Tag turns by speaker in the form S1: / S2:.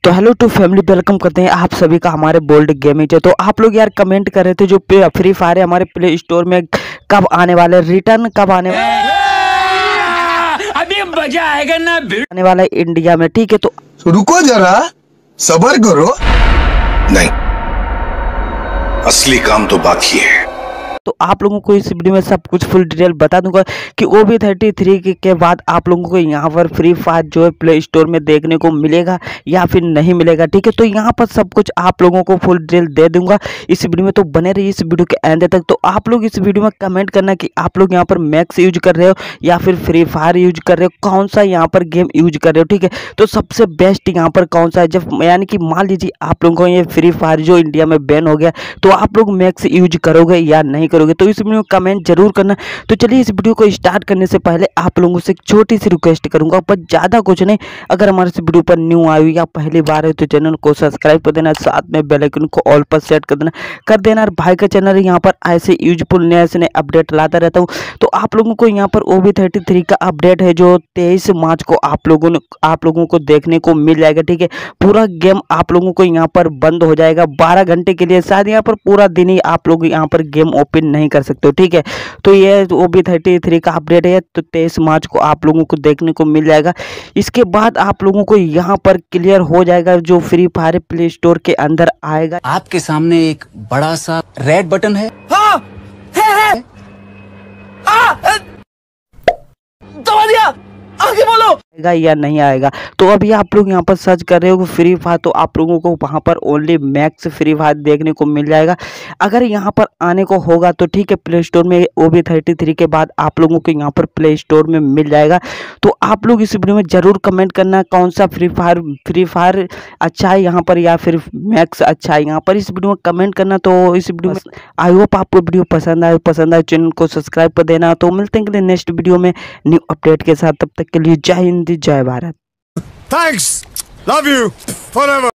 S1: तो hello to family, welcome करते हैं आप सभी का हमारे बोल्ड गेमिंग। तो आप लोग यार कमेंट कर रहे थे जो फ्री फायर है हमारे प्ले स्टोर में कब आने वाले, रिटर्न कब आने
S2: अभी मजा आएगा ना,
S1: आने वाला है इंडिया में। ठीक है, तो
S3: रुको जरा, सब्र करो। नहीं, असली काम तो बाकी है।
S1: तो आप लोगों को इस वीडियो में सब कुछ फुल डिटेल बता दूंगा कि OB33 के बाद आप लोगों को यहाँ पर फ्री फायर जो है प्ले स्टोर में देखने को मिलेगा या फिर नहीं मिलेगा। ठीक है, तो यहाँ पर सब कुछ आप लोगों को फुल डिटेल दे दूंगा इस वीडियो में। तो बने रहिए इस वीडियो के एंड तक। तो आप लोग इस वीडियो में कमेंट करना कि आप लोग यहाँ पर मैक्स यूज कर रहे हो या फिर फ्री फायर यूज कर रहे हो, कौन सा यहाँ पर गेम यूज कर रहे हो। ठीक है, तो सबसे बेस्ट यहाँ पर कौन सा है, जब यानी कि मान लीजिए आप लोगों को ये फ्री फायर जो इंडिया में बैन हो गया तो आप लोग मैक्स यूज करोगे या नहीं करोगे, तो इस वीडियो में कमेंट जरूर करना। तो चलिए इस वीडियो को स्टार्ट करने से पहले आप लोगों से एक छोटी सी रिक्वेस्ट करूंगा, पर ज़्यादा कुछ नहीं। अगर हमारे इस वीडियो पर न्यू आए हो या पहली बार है तो चैनल को सब्सक्राइब कर देना, साथ में बेल आइकन को ऑल पर सेट कर देना। और भाई का चैनल यहाँ पर ऐसे यूजफुल नए से नए अपडेट लाता रहता हूँ। तो आप लोगों को यहाँ पर OB33 का अपडेट है जो 23 मार्च को आप लोगों को देखने को मिल जाएगा। ठीक है, पूरा गेम आप लोगों को यहाँ पर बंद हो जाएगा 12 घंटे के लिए, शायद यहाँ पर पूरा दिन ही आप लोग यहाँ पर गेम ओपन नहीं कर सकते हो। ठीक है, तो ये OB33 का अपडेट है, तो 23 मार्च को आप लोगों को देखने को मिल जाएगा। इसके बाद आप लोगों को यहाँ पर क्लियर हो जाएगा जो फ्री फायर प्ले स्टोर के अंदर आएगा।
S4: आपके सामने एक बड़ा सा रेड बटन है।
S2: हाँ है। दबा दिया, आगे बोलो।
S1: आएगा या नहीं आएगा, तो अभी आप लोग यहाँ पर सर्च कर रहे हो फ्री फायर, तो आप लोगों को वहाँ पर ओनली मैक्स फ्री फायर देखने को मिल जाएगा। अगर यहाँ पर आने को होगा तो ठीक है, प्ले स्टोर में OB33 के बाद आप लोगों को यहाँ पर प्ले स्टोर में मिल जाएगा। तो आप लोग इस वीडियो में जरूर कमेंट करना कौन सा फ्री फायर अच्छा है यहाँ पर या फिर मैक्स अच्छा है यहाँ पर, इस वीडियो में कमेंट करना। तो इस वीडियो में आई होप आपको वीडियो पसंद आए चैनल को सब्सक्राइब कर देना। तो मिलते हैं नेक्स्ट वीडियो में न्यू अपडेट के साथ, तब तक के लिए जय हिंद जय Bharat.
S3: Thanks, love you, forever.